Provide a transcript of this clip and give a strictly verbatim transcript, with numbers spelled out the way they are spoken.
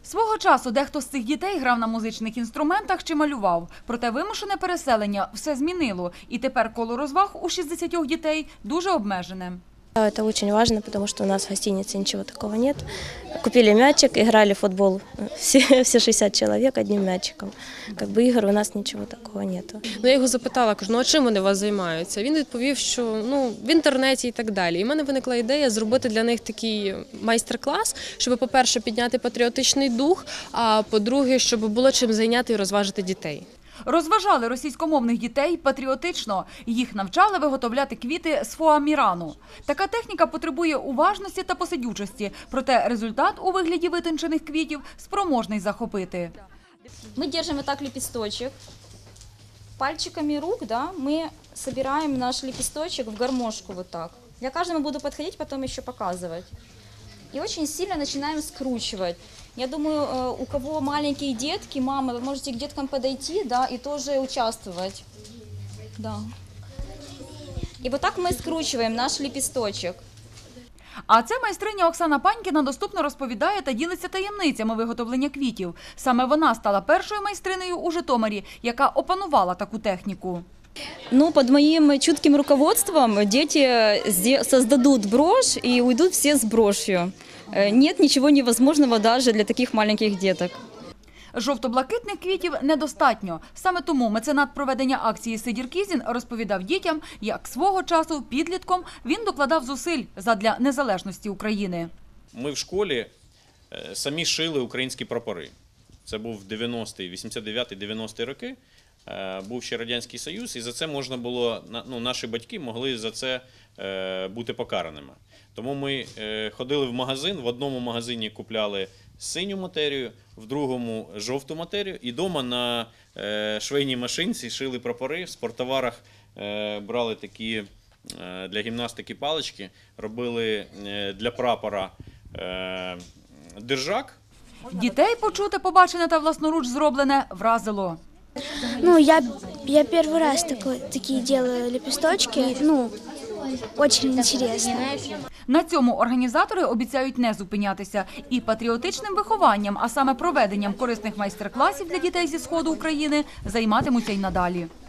Свого часу дехто з цих дітей грав на музичних інструментах чи малював. Проте вимушене переселення все змінило. І тепер коло розваг у шістдесят дітей дуже обмежене. Это очень важно, потому что у нас в гостинице ничего такого нет. Купили мячик, играли в футбол все, все шестьдесят человек одним мячиком. Как бы игр у нас ничего такого нет. Ну, я його запитала, кажу, ну а чим вони у вас займаються? Він відповів, що ну, в інтернеті і так далі. І в мене виникла ідея зробити для них такий майстер-клас, щоб, по-перше, підняти патріотичний дух, а по-друге, щоб було чим зайняти і розважити дітей. Розважали російськомовних дітей патріотично. Їх навчали виготовляти квіти з фоамірану. Така техніка потребує уважності та посидючості, проте результат у вигляді витончених квітів спроможний захопити. Мы держим вот так лепесточек. Пальчиками рук, да, мы собираем наш лепесточек в гармошку вот так. Я каждому буду подходить, потом еще показывать. И очень сильно начинаем скручивать. Я думаю, у кого маленькие детки, мамы, вы можете к деткам подойти, да, и тоже участвовать. Да. И вот так мы скручиваем наш лепесточек. А це майстриня Оксана Панькіна доступно розповідає та ділиться таємницями виготовлення квітів. Саме вона стала першою майстринею у Житомирі, яка опанувала таку техніку. Ну, под моим чутким руководством дети создадут брошь и уйдут все с брошью. Нет ничего невозможного даже для таких маленьких деток. Жовто-блакитних квітів недостатньо. Саме тому меценат проведення акції Сидір Кізін розповідав дітям, як свого часу підлітком він докладав зусиль задля незалежності України. Ми в школі самі шили українські прапори. Це був дев'яностий, вісімдесят дев'ятий дев'яності роки. Був ще Радянський Союз, і за це можна було, ну, наші батьки могли за це бути покараними. Тому ми ходили в магазин, в одному магазині купляли синю матерію, в другому жовту матерію, і вдома на швейній машинці шили прапори, в спорттоварах брали такі для гімнастики палички, робили для прапора держак. Дітей почути, побачене та власноруч зроблене вразило. Ну, я, я первый раз такой, такие делаю лепесточки, ну, очень интересно. На цьому організатори обіцяють не зупинятися. І патріотичним вихованням, а саме проведенням корисних майстер-класів для дітей зі Сходу України, займатимуться й надалі.